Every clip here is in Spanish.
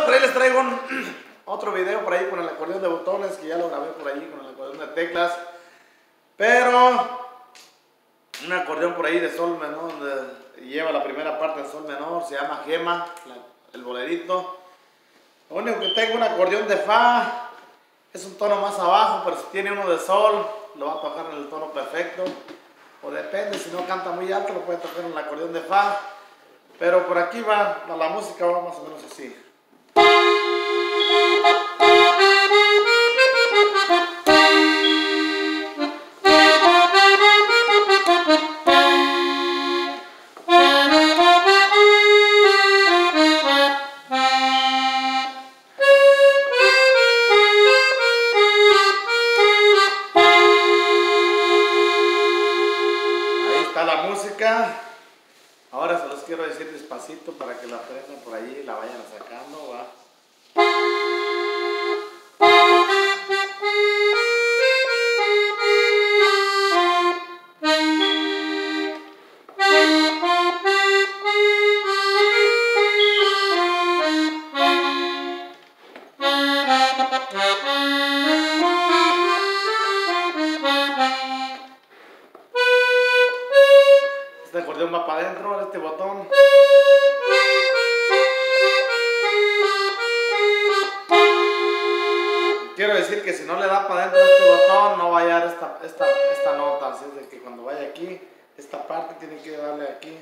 por ahí les traigo otro video por ahí con el acordeón de botones, que ya lo grabé por ahí con el acordeón de teclas. Pero un acordeón por ahí de sol menor, donde lleva la primera parte de sol menor, se llama Gema, el bolerito. Lo único que tengo un acordeón de fa, es un tono más abajo, pero si tiene uno de sol, lo va a tocar en el tono perfecto. O depende, si no canta muy alto, lo puede tocar en el acordeón de fa. Pero por aquí va, la música va más o menos así. La música, ahora se los quiero decir despacito para que la aprendan por ahí y la vayan sacando, ¿va? Este acordeón va para adentro, este botón. Quiero decir que si no le da para adentro este botón, no va a hallar esta nota. Así es de que cuando vaya aquí, esta parte tiene que darle aquí.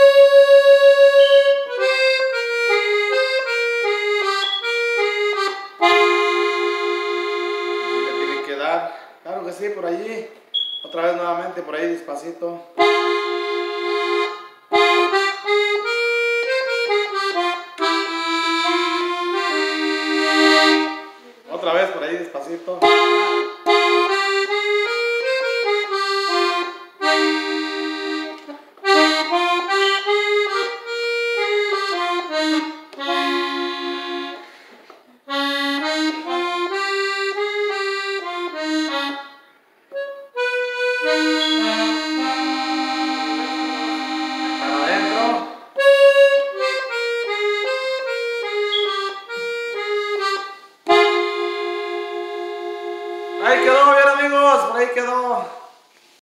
Así le tiene que dar. Claro que sí, por allí. Otra vez nuevamente, por ahí despacito. Otra vez por ahí despacito. Para adentro. Ahí quedó, bien amigos, por ahí quedó.